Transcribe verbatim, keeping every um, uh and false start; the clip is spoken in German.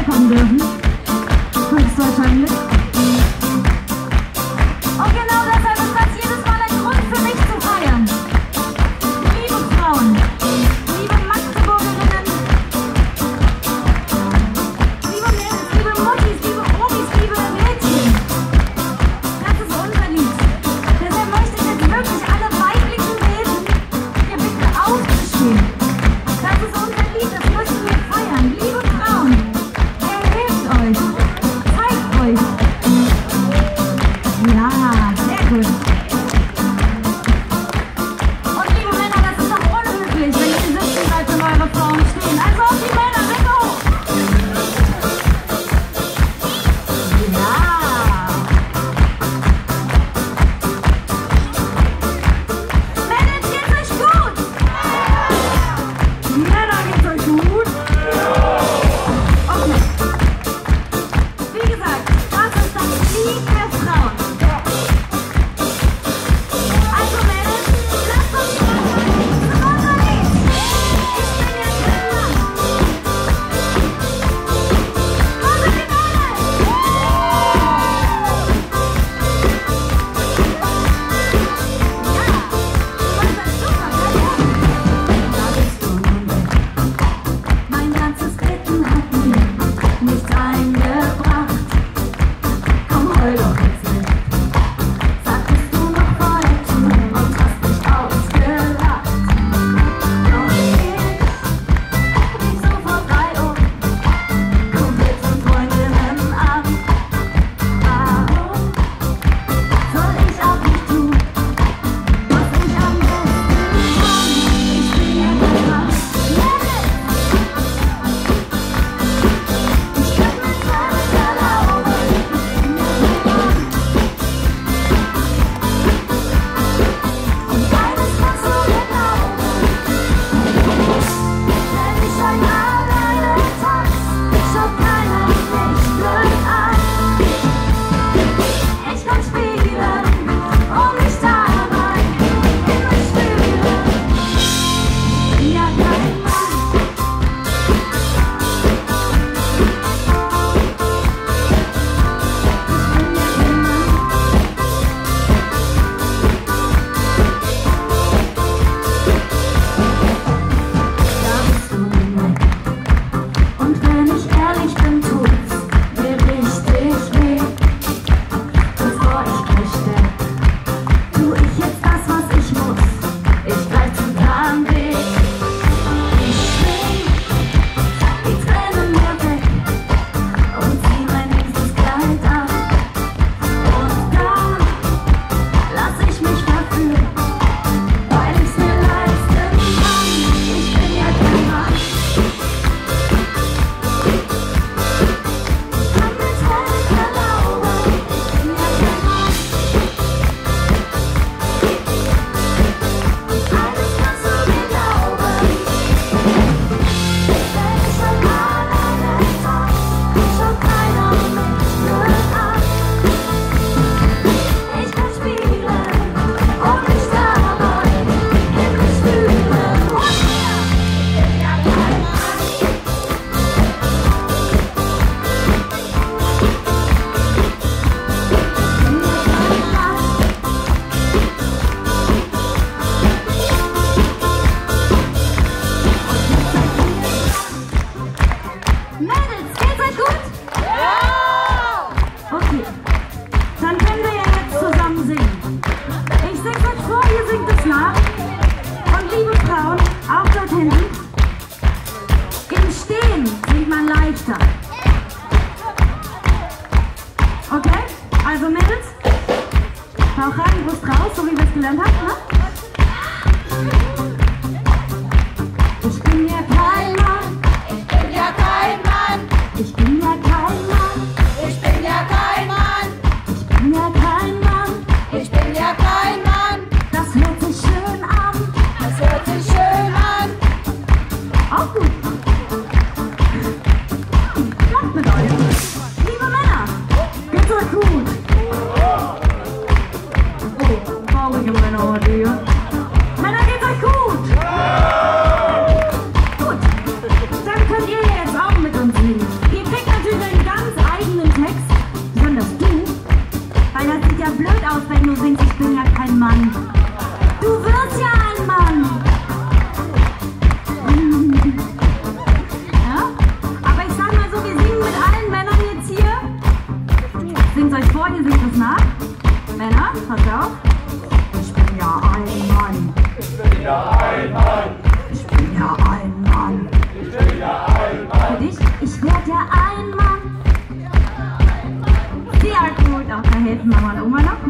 vorbeikommen dürfen. Höchstwahrscheinlich. Und genau deshalb ist das jedes Mal ein Grund für mich zu feiern. Liebe Frauen, liebe Magdeburgerinnen, liebe Mädels, liebe Muttis, liebe Omis, liebe Mädchen. Das ist unser Lied. Deshalb möchte ich jetzt wirklich alle weiblichen Wesen hier bitte aufstehen. Das ist unser Lied, das müssen wir feiern. Liebe Frauen, erhebt euch, zeigt euch. Ja, sehr gut. Und liebe Männer, das ist doch unhöflich, wenn ihr sitzen seid und eure Frauen stehen. Also auf die Männer, bitte hoch! Ja! Mädels, geht's euch gut? Männer, geht's euch gut? Okay. Wie gesagt, das ist das Lied der Frauen. Also Mädels, lasst uns feiern. Das ist unser Lied. Ich bin jetzt kein Mann. Also die Mädels. Ja, das ist super, gell? Da bist du nun weg. Mein ganzes Bitten hat mir nichts eingebracht. Komm, heul doch jetzt nicht. Sagtest du noch vor der Tür und hast mich ausgelacht. Doch ich rief sofort drei Uhr Kumpels und Freundinnen an. Warum soll ich auch nicht tun, was ich am besten kann? Ich bin ja kein Mann. Ich könnte mir zwar nicht erlauben, ich bin ja kein Mann. Und eines kannst du mir glauben, wenn ich alleine tanz, schaut keiner mich blöd an. Ich kann spielen und mich dabei in mich fühlen. Ich bin ja kein Mann. Da bist du nun weg. Und wenn ich ehrlich bin, tut's mir richtig weh. Bevor ich gleich sterb, tu ich jetzt das, was ich muss. Ich greif zum Plan B. Ich schwing die Tränen mir weg und zieh mein nächstes Kleid an. Und dann lass ich mich verführen, weil ich's mir leisten kann. Ich bin ja kein Mann. Ich kann mir zwar nicht erlauben, ich bin ja kein Mann. Eines kannst du mir glauben, wenn ich alleine tanz, schaut keiner mich blöd an. Ich kann spielen und mich dabei in mich fühlen. Und hier, ich bin ja kein Mann. Mädels, geht's euch gut? Ja! Okay, dann können wir ja jetzt zusammen singen. Ich sing's euch vor, ihr singt es nach. Und liebe Frauen, auch dort hinten, im Stehen singt man leichter. Okay? Also Mädels, Bauch rein, Brust raus, so wie wir es gelernt haben, ne? Ich bin ja kein Mann. Ich bin ja kein Mann, Ich bin ja kein Mann. ich bin ja kein Mann, Ich bin ja kein Mann. ich bin ja kein Mann, Das hört sich schön an. das hört sich schön an. Auch gut. Klappt mit euch. Liebe Männer, geht's euch gut? Oh, traurige Männer heute hier. du singst, ich bin ja kein Mann. Du wirst ja ein Mann. Ja? Aber ich sag mal so, wir singen mit allen Männern jetzt hier. Singt euch vor, ihr singt es nach. Männer, pass auf. Ich bin ja ein Mann. Ich bin ja ein Mann. Ich bin ja ein Mann. Ich bin ja ein Mann. Für dich, ich werd ja ein Mann. Sehr gut, auch da helfen Mama und Oma noch.